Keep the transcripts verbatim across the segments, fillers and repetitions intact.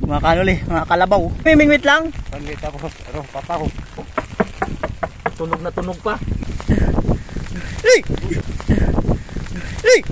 Mga kanuli, mga kalabaw. Mimingwit lang. Mimingwit ako. Ano, papa ko. Tunog na tunog pa. Hey! Hey!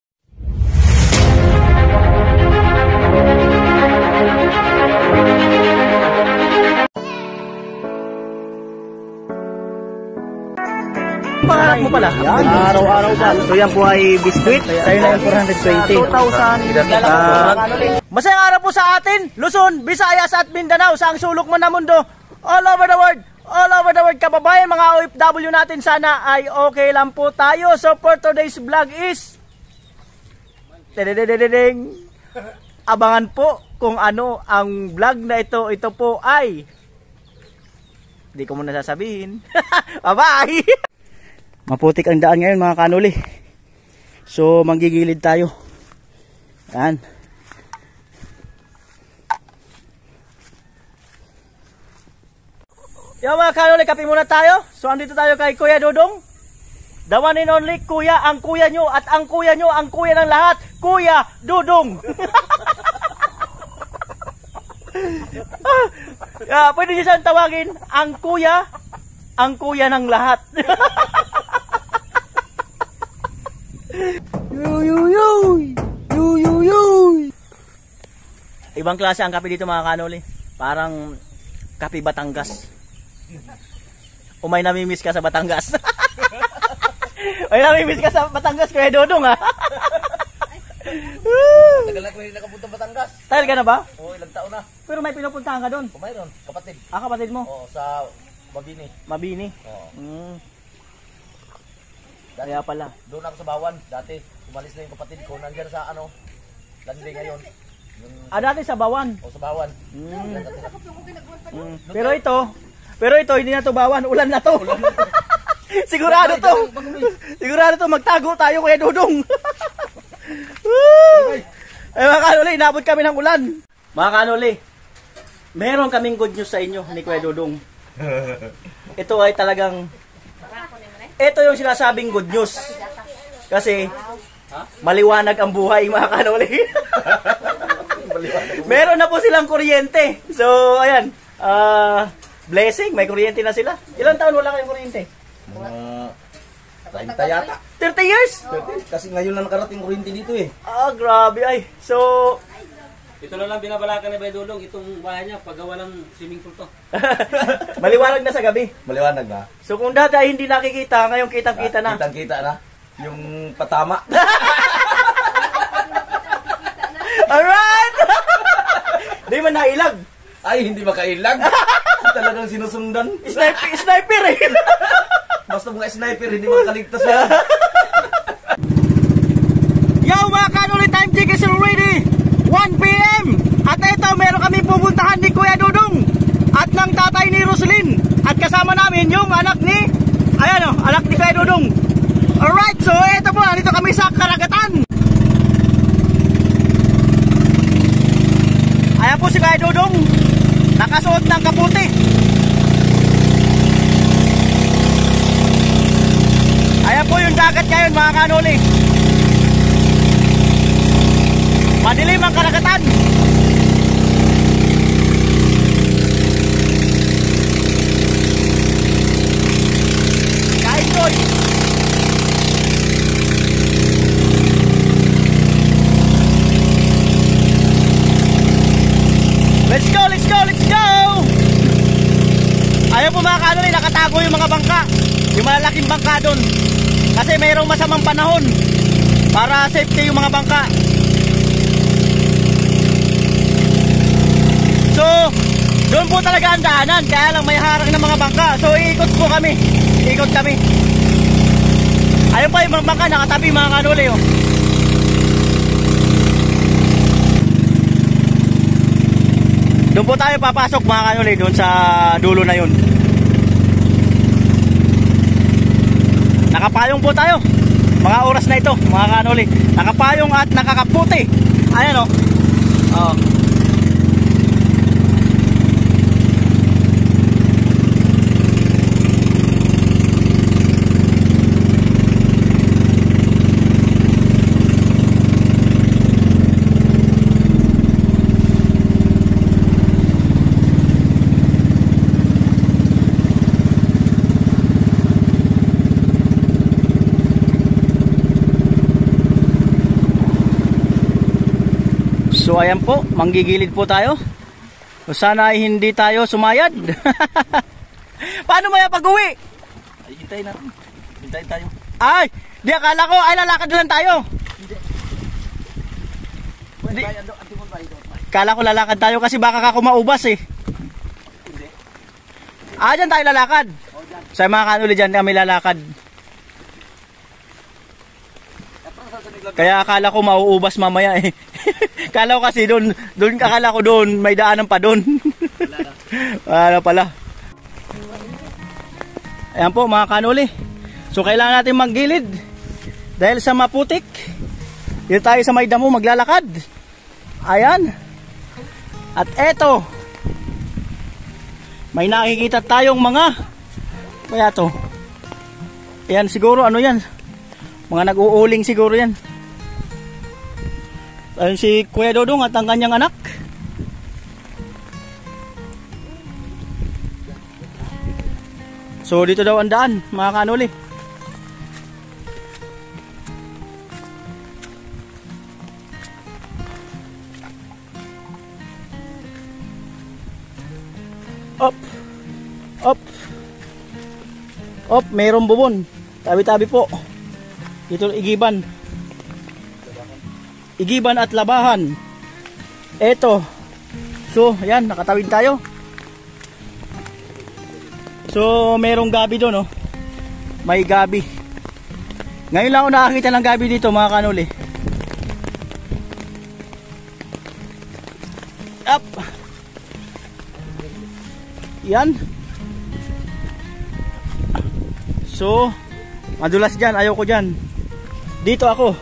Pangarap mo pala? Araw-araw ba? So yan po ay biscuit. Sa'yo na yung four hundred twenty. two thousand. Uh, Masayang araw po sa atin, Luzon, Visayas at Mindanao, sa ang sulok man na mundo, all over the world, all over the world kababayan, mga O F W natin, sana ay okay lang po tayo. So for today's vlog is, dededededeng, abangan po kung ano ang vlog na ito. Ito po ay, hindi ko muna sasabihin. Bye-bye! Maputik ang daan ngayon mga kanuli. So manggigilid tayo. Yan. Yo mga kanuli, kape muna tayo. So andito tayo kay Kuya Dudong. The one and only kuya, ang kuya nyo at ang kuya nyo, ang kuya ng lahat, Kuya Dudong. Yeah, pwede nyo siyang tawagin ang kuya, ang kuya ng lahat. Yuyuyuy! Yuyuyuy! Ibang klase ang kape dito mga kanoli. Parang kape Batangas. O may namimiss ka sa Batangas? May namimiss ka sa Batangas, Kuya Dodong ha? Tagal na ko hindi nakapunta Batangas. Tagal ka na ba? Oo, ilang taon na. Pero may pinupuntahan ka doon? O mayroon, kapatid. Ah, kapatid mo? Oo, sa Mabini. Mabini? Oo. Mm. Dati, Kaya pala. doon ako sa Bawan. Dati, umalis na yung kapatid ko. Nandiyan sa ano, Landi ngayon. Yung, Ah, dati sa Bawan? o sa Bawan. Mm. Mm. Pero ito, pero ito, hindi na to Bawan. Ulan na to. Sigurado to. Sigurado to. Magtago tayo, Kuya Dudong. Eh mga kanuli, inabot kami ng ulan. Mga kanuli, meron kaming good news sa inyo ni Kuya Dudong. Ito ay talagang, ito yung sinasabing good news. Kasi maliwanag ang buhay mga kanuli. Meron na po silang kuryente. So ayan, uh, blessing, may kuryente na sila. Ilang taon wala kayong kuryente? Mga thirty yata. thirty years? Kasi ngayon lang nakarating kuryente dito eh. Ah, grabe ay. So, ito na lang binabalakan ni Bay Dudong, itong bahay niya, paggawa ng swimming pool to. maliwanag na sa gabi. Maliwanag na. So kung dati ay hindi nakikita, ngayon kitang-kita na. Kitang-kita na. Yung patama. Alright! Di man nailag. Ay, hindi makailag. Talagang sinusundan. Sniper, sniper eh. Basta mga sniper, hindi makaligtas yan. Yo mga kanuli, time check is already one P M At ito, meron kami pupuntahan ni Kuya Dudong at ng tatay ni Roslyn. At kasama namin yung anak ni, ayan o, anak ni Kuya Dudong. Alright, so ito po, dito kami sa karagatan. Ayan po si Kuya Dudong, nakasuot ng kaputi. Ayan po yung dagat ngayon mga kanuli. Madilim ang karagatan. Ka-enjoy. Let's go, let's go, let's go! Ayaw po mga kanuli, nakatago yung mga bangka. Yung malalaking bangka doon. Kasi mayroong masamang panahon para safety yung mga bangka. So, doon po talaga ang daanan. Kaya lang may harang ng mga bangka. So, iikot po kami. Iikot kami. Ayun pa yung mga bangka, nakatabi mga kanuli. Oh. Doon po tayo papasok mga kanuli. Doon sa dulo na yun. Nakapayong po tayo. Mga oras na ito, mga kanuli. Nakapayong at nakakaputi. Ayan o. Oh. Oh. So ayan po, manggigilid po tayo. So, sana ay hindi tayo sumayad. Paano maya pag-uwi? Ay, hintayin natin. Hintayin tayo. Ay, di akala ko ay lalakad lang tayo. Hindi. Di- Ay, ando, ando mo ba ito? Kala ko lalakad tayo kasi baka kako maubas eh. Hindi. Ah, dyan tayo lalakad. O, dyan. Sa mga kanuli dyan kami lalakad. Kaya akala ko mauubas mamaya eh. Kala ko kasi doon, doon akala ko doon, may daanan pa doon. Wala na. Wala pala. Ayan po mga kanuli. So kailangan natin maggilid. Dahil sa maputik. Dito tayo sa may damo maglalakad. Ayan. At eto. May nakikita tayong mga. Kaya to. Ayan siguro ano yan. Mga nag-uuling siguro yan. Ayun si Kuya Dodong at ang kanyang anak. So dito daw ang daan mga kanuli. Op. Op. Op, mayroong bubon. Tabi-tabi po. Dito igiban. Igiban at labahan. Eto. So, ayan, nakatawid tayo. So, merong gabi doon, oh. May gabi. Ngayon lang ako nakakita ng gabi dito, mga kanuli. Up. Yan. So, madulas dyan, ayaw ko dyan. Dito ako.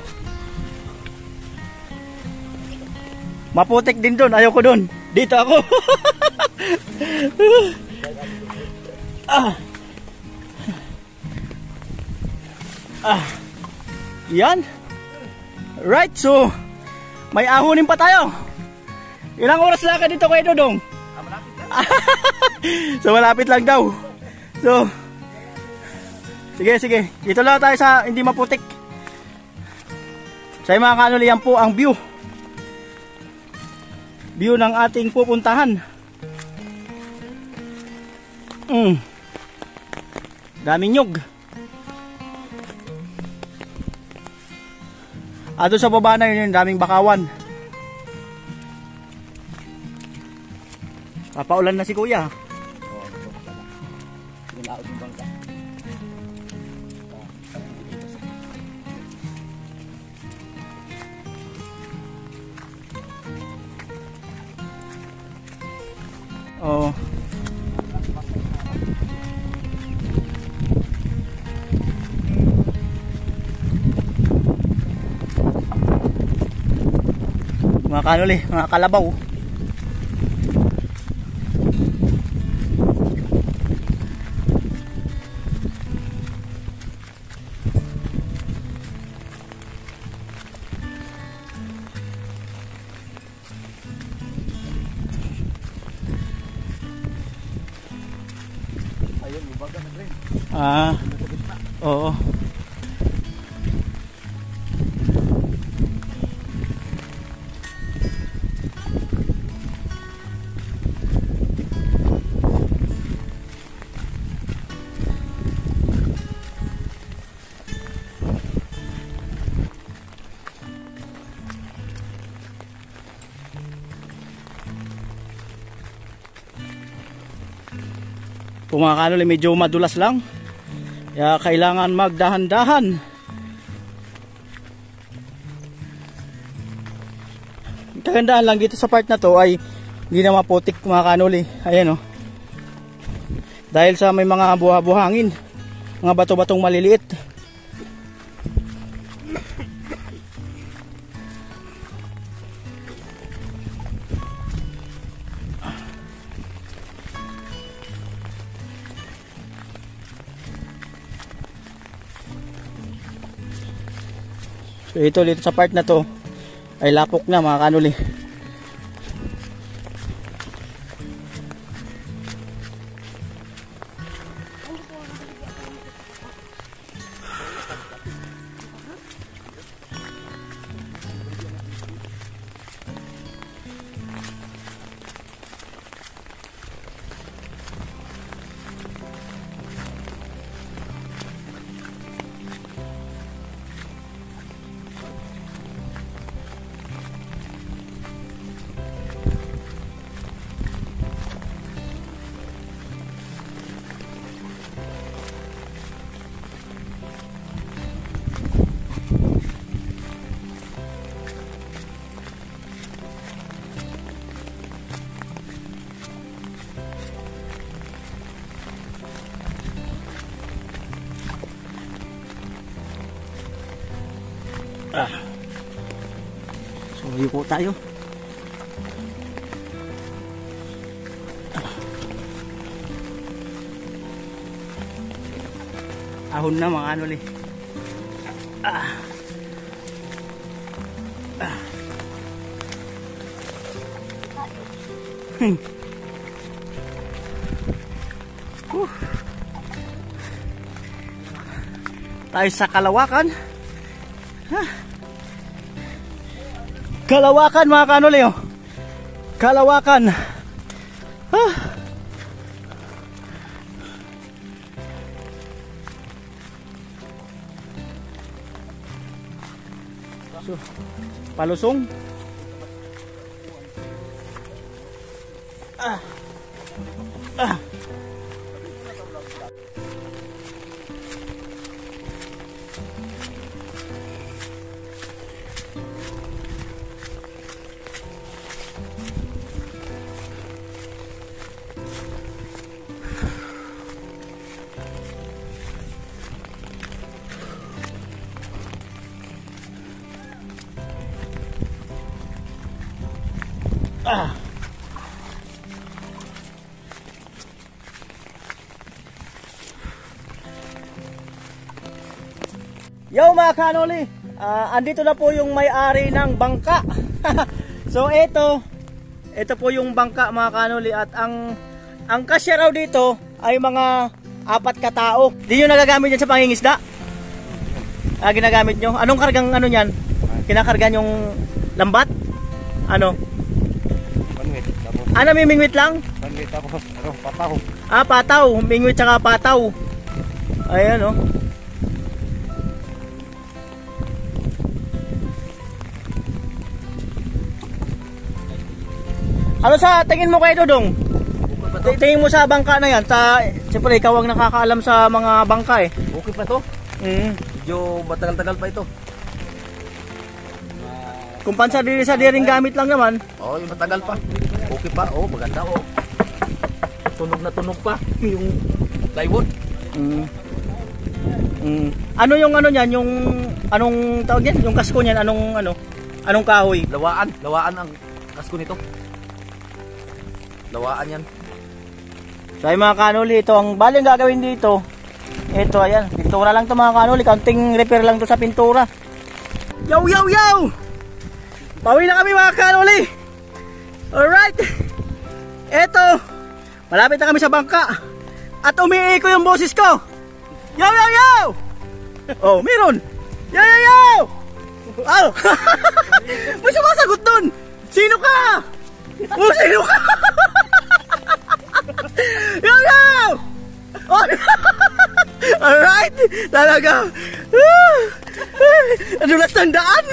Maputik din doon, ayaw ko doon. Dito ako. ah. Ah. Yan. Right, so may ahunin pa tayo. Ilang oras lakad dito kay Dodong? Ah, malapit na. So malapit lang daw. So sige, sige. Dito lang tayo sa hindi maputik. Sa mga kanuli, yan po ang view. View ng ating pupuntahan. Mm. Daming nyug. Ah, doon sa baba na yun, yun, daming bakawan. Papaulan na si Kuya. Oo, ito pala. Sinulaot yung bangka. Oo. Mga kanuli, mga kalabaw. Ayun, ubaga na rin. Ah, oo. Kung mga kanuli, medyo madulas lang. Kaya kailangan magdahan-dahan. Kagandahan lang dito sa part na to ay hindi na maputik mga kanuli. Ayan o. Dahil sa may mga buha-buhangin, mga bato-batong maliliit. So ito dito sa part na to ay lapok na mga kanuli. bangko tayo. Ahon na mga kanoli. Ah. Ah. Hmm. Uh. Tayo sa Kalawakan. Huh. Kalawakan mga kanoli, oh. Kalawakan. Huh. So, palusong. Ah. Ah. Ah. Yo mga kanoli, uh, andito na po yung may-ari ng bangka. So ito, ito po yung bangka mga kanoli, at ang ang kasya raw dito ay mga apat katao. Di nyo nagagamit yan sa pangingisda? Ah, ginagamit nyo? Anong kargang ano yan? Kinakarga yung lambat? Ano? Ano, may mingwit lang? Panwit tapos ano, pataw. Ah, pataw. Mingwit tsaka pataw. Ayan, oh. Ano sa tingin mo kayo, Dodong? Tingin mo sa bangka na yan. Sa, siyempre, ikaw ang nakakaalam sa mga bangka eh. Okay pa to? Mm. Medyo matagal-tagal pa ito. Kung pansa diri sa diring gamit lang naman. Oh, yung matagal pa. Okay pa. Oh, maganda oh. Tunog na tunog pa yung plywood. Mm. Mm. Ano yung ano niyan, yung anong tawag yan? Yung kasko niyan, anong ano? Anong kahoy? Lawaan, lawaan ang kasko nito. Lawaan yan. So ay mga kanuli, ito ang baling gagawin dito. Ito ayan, pintura lang to mga kanuli, counting repair lang to sa pintura. Yo yo yo! Pauwi na kami mga kanuli. Alright. Ito, malapit na kami sa bangka. At umiiko yung boses ko. Yo yo yo! Oh, meron. Yo yo yo! Oh. May sumasagot dun. Sino ka? Oh, sino ka? Yo yo! Oh. Alright, talaga. Ano na tandaan?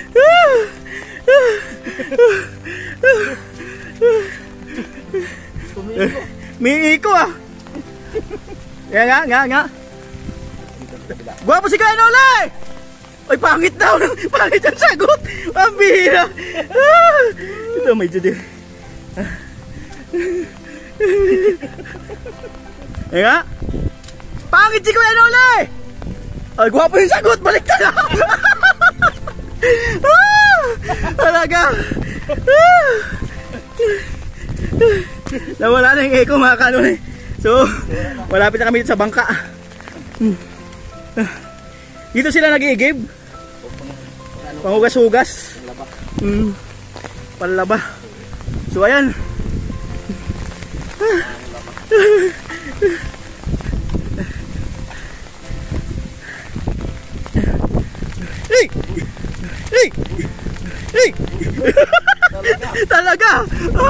Miiko ah. Nga nga nga nga. Gwapo si Kanoli. Ay, pangit daw. Pangit ang sagot. Pambira. Ah. Ito medyo din. Eh nga. Pangit si Kanoli. Ay, gwapo yung sagot. Baliktad na. Ah. Talaga. Ah. Nawala na yung echo mga kanoli. So, malapit na kami dito sa bangka. Hmm. Dito sila nag-iigib. Pangugas-hugas. Hmm. Panlaba. So, ayan. Hey! Hey! Hey! Talaga!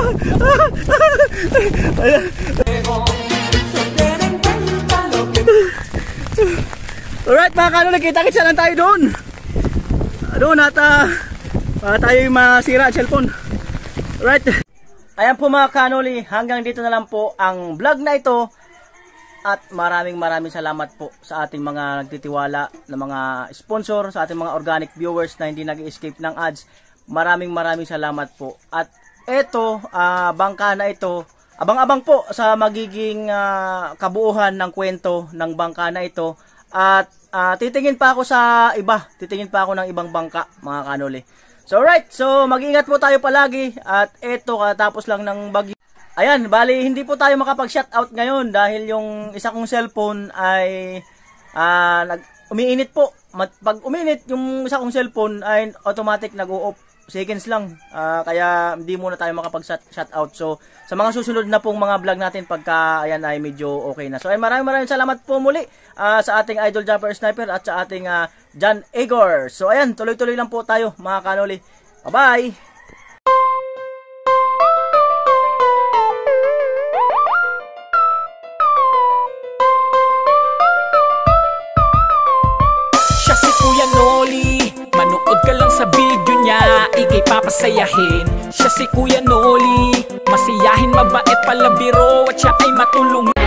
Alright mga kanoli, kita-kitsa lang tayo doon. Doon at uh, para tayo yung masira ang cellphone. Alright. Ayan po mga kanoli, hanggang dito na lang po ang vlog na ito. At maraming maraming salamat po sa ating mga nagtitiwala na mga sponsor, sa ating mga organic viewers na hindi nag-escape ng ads. Maraming maraming salamat po. At eto, uh, bangka na ito, abang-abang po sa magiging uh, kabuuhan ng kwento ng bangka na ito. At uh, titingin pa ako sa iba, titingin pa ako ng ibang bangka mga kanoli. So right, so mag-ingat po tayo palagi at eto katapos lang ng bagyo. Ayan, bali hindi po tayo makapag-shoutout ngayon dahil yung isa kong cellphone ay uh, nag umiinit po. Pag uminit yung isa kong cellphone ay automatic nag-o-off. Seconds lang. Uh, kaya hindi muna tayo makapag-shoutout. So sa mga susunod na pong mga vlog natin pagka ayan ay medyo okay na. So ay maraming maraming salamat po muli uh, sa ating Idol Jumper Sniper at sa ating uh, John Igor. So ayan, tuloy-tuloy lang po tayo mga kanoli. Bye-bye! Siya si Kuya Noli, manood ka lang sa video niya, ikay papasayahin. Siya si Kuya Noli, masiyahin, mabait, palabiro, at siya ay matulung.